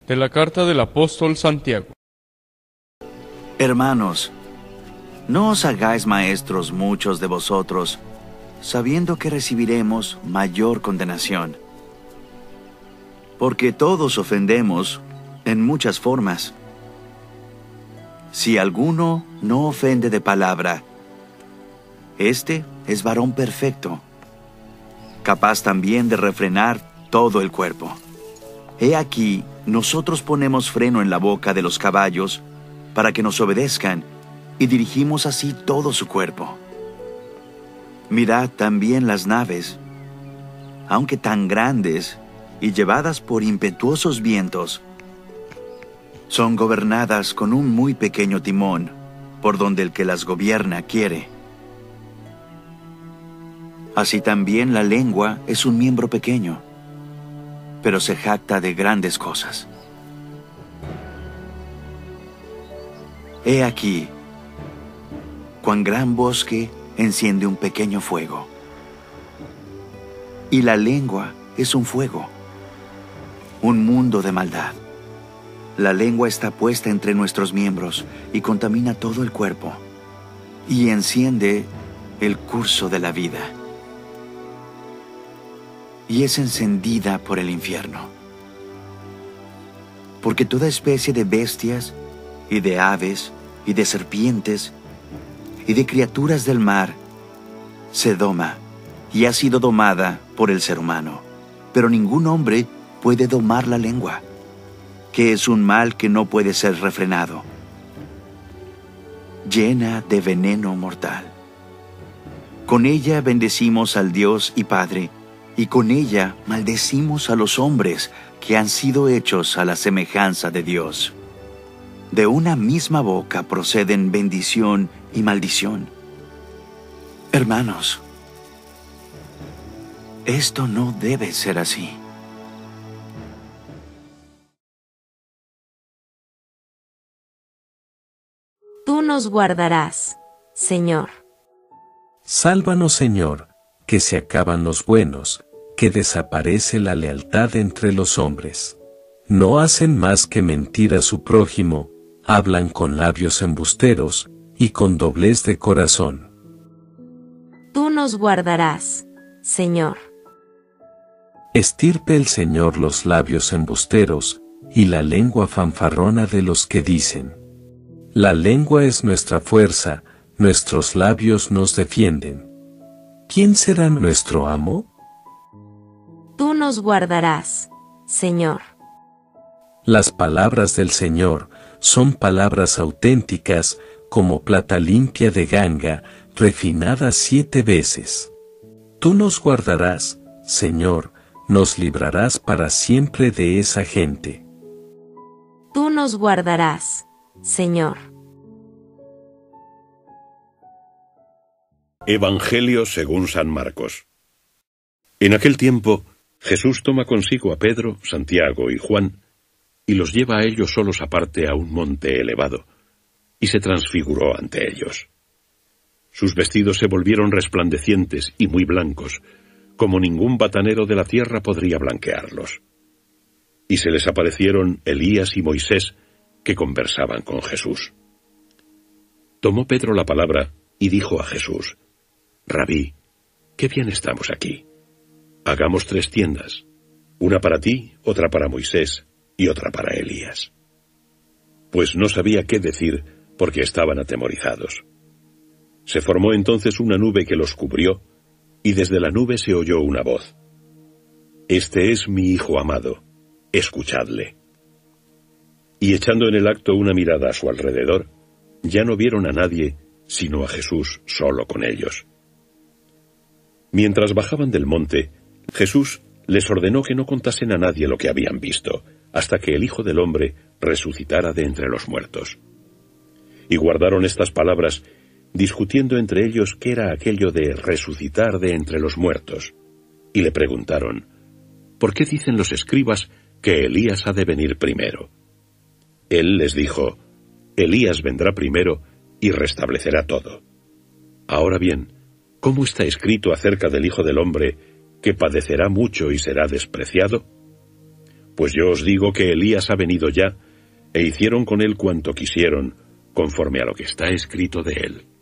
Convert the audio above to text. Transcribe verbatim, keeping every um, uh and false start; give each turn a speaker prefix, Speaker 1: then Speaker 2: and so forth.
Speaker 1: De la carta del apóstol Santiago.
Speaker 2: Hermanos, no os hagáis maestros muchos de vosotros, sabiendo que recibiremos mayor condenación. Porque todos ofendemos en muchas formas. Si alguno no ofende de palabra, este es varón perfecto, capaz también de refrenar todo el cuerpo. He aquí, nosotros ponemos freno en la boca de los caballos para que nos obedezcan, y dirigimos así todo su cuerpo. Mirad también las naves, aunque tan grandes y llevadas por impetuosos vientos, son gobernadas con un muy pequeño timón, por donde el que las gobierna quiere. Así también la lengua es un miembro pequeño, pero se jacta de grandes cosas. He aquí, cuán gran bosque enciende un pequeño fuego. Y la lengua es un fuego, un mundo de maldad. La lengua está puesta entre nuestros miembros y contamina todo el cuerpo, y enciende el curso de la vida, y es encendida por el infierno. Porque toda especie de bestias, y de aves, y de serpientes, y de criaturas del mar, se doma, y ha sido domada por el ser humano. Pero ningún hombre puede domar la lengua, que es un mal que no puede ser refrenado, llena de veneno mortal. Con ella bendecimos al Dios y Padre, y con ella maldecimos a los hombres que han sido hechos a la semejanza de Dios. De una misma boca proceden bendición y maldición. Hermanos, esto no debe ser así.
Speaker 3: Tú nos guardarás, Señor.
Speaker 4: Sálvanos, Señor, que se acaban los buenos, que desaparece la lealtad entre los hombres. No hacen más que mentir a su prójimo, hablan con labios embusteros, y con doblez de corazón.
Speaker 3: Tú nos guardarás, Señor.
Speaker 4: Estirpe el Señor los labios embusteros, y la lengua fanfarrona de los que dicen. La lengua es nuestra fuerza, nuestros labios nos defienden. ¿Quién será nuestro amo?
Speaker 3: Tú nos guardarás, Señor.
Speaker 4: Las palabras del Señor son palabras auténticas, como plata limpia de ganga, refinada siete veces. Tú nos guardarás, Señor, nos librarás para siempre de esa gente.
Speaker 3: Tú nos guardarás, Señor.
Speaker 5: Evangelio según San Marcos. En aquel tiempo, Jesús toma consigo a Pedro, Santiago y Juan, y los lleva a ellos solos aparte a un monte elevado, y se transfiguró ante ellos. Sus vestidos se volvieron resplandecientes y muy blancos, como ningún batanero de la tierra podría blanquearlos. Y se les aparecieron Elías y Moisés, que conversaban con Jesús. Tomó Pedro la palabra y dijo a Jesús: Rabí, qué bien estamos aquí. Hagamos tres tiendas, una para ti, otra para Moisés y otra para Elías. Pues no sabía qué decir, porque estaban atemorizados. Se formó entonces una nube que los cubrió, y desde la nube se oyó una voz: Este es mi Hijo amado, escuchadle. Y echando en el acto una mirada a su alrededor, ya no vieron a nadie, sino a Jesús solo con ellos. Mientras bajaban del monte, Jesús les ordenó que no contasen a nadie lo que habían visto, hasta que el Hijo del Hombre resucitara de entre los muertos. Y guardaron estas palabras, discutiendo entre ellos qué era aquello de resucitar de entre los muertos. Y le preguntaron: ¿por qué dicen los escribas que Elías ha de venir primero? Él les dijo: Elías vendrá primero y restablecerá todo. Ahora bien, ¿cómo está escrito acerca del Hijo del Hombre, que padecerá mucho y será despreciado? Pues yo os digo que Elías ha venido ya, e hicieron con él cuanto quisieron, conforme a lo que está escrito de él.